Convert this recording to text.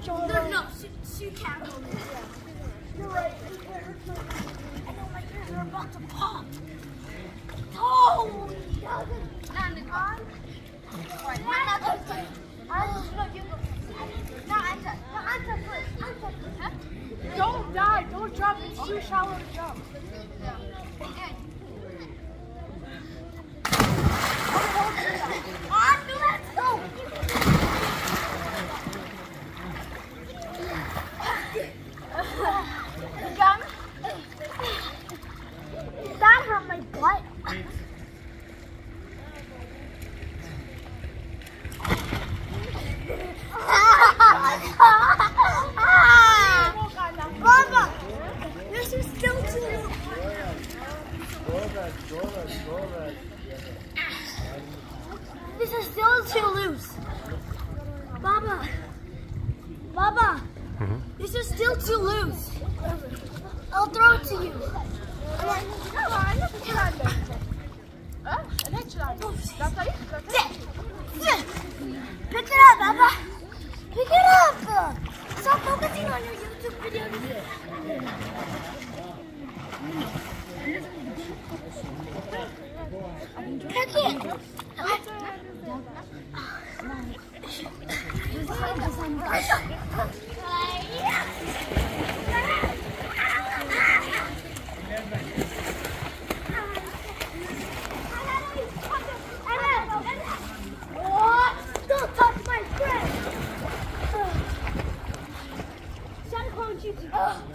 No, she can't go there. You're right. I know my ears are about to pop. Oh! Not in the car. Right. Don't die. Don't jump. It's too shallow to jump. Let's go. Gum. That hurt my butt. Mama, this is still too loose. This is still too loose. Baba, this is still too loose. I'll throw it to you. Pick it up, Baba. Pick it up. Stop focusing on your YouTube videos. Pick it. Don't touch my friend.